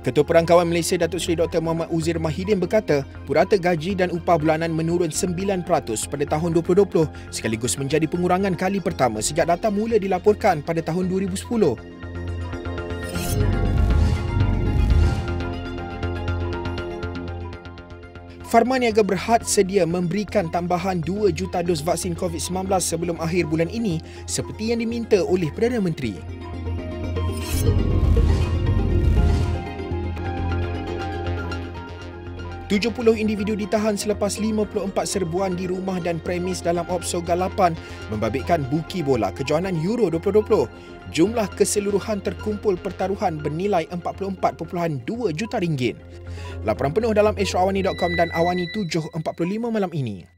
Ketua Perangkawan Malaysia Datuk Seri Dr. Muhammad Uzir Mahidin berkata, purata gaji dan upah bulanan menurun 9% pada tahun 2020 sekaligus menjadi pengurangan kali pertama sejak data mula dilaporkan pada tahun 2010. Pharma Niaga Berhad sedia memberikan tambahan 2 juta dos vaksin COVID-19 sebelum akhir bulan ini seperti yang diminta oleh Perdana Menteri. $70 individu ditahan selepas 54 serbuan di rumah dan premis dalam Opso Galapan membabitkan buki bola kejohanan Euro 2020. Jumlah keseluruhan terkumpul pertaruhan bernilai 44.2 juta ringgit. Laporan penuh dalam astroawani.com dan Awani 7.45 malam ini.